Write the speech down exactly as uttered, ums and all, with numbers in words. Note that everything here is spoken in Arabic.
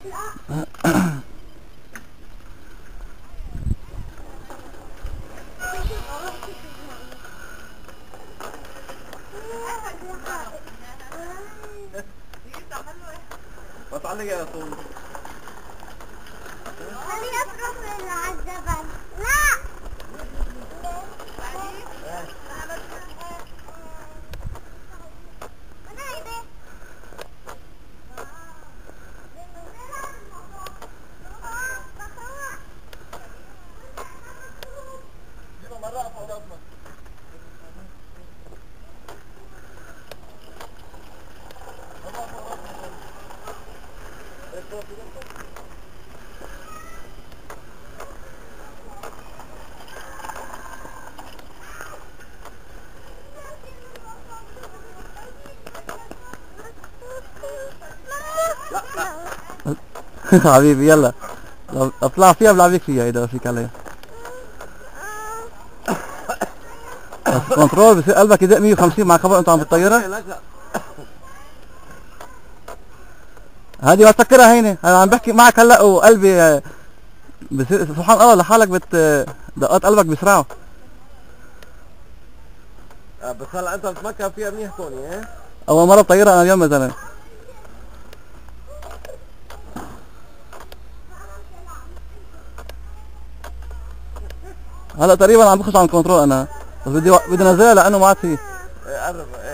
بطلع يا طول. خليني اطرح على الجبل. لا حبيبي يلا اطلع فيها بلعبك فيها اذا فيك عليها. بس كنترول بصير قلبك يدق مية وخمسين مع خبر انت عم بالطياره. هذه ما تفكرها هينه، انا عم بحكي معك هلا وقلبي بصير سبحان الله لحالك بت دقات قلبك بيسرعوا. بس هلا انت بتفكر فيها منيح توني. ايه اول مره بطيرها انا اليوم مثلا. هلا تقريبا عم بخش على الكنترول انا، بس بدي بدي انزلها لانه ما عاد في. قرب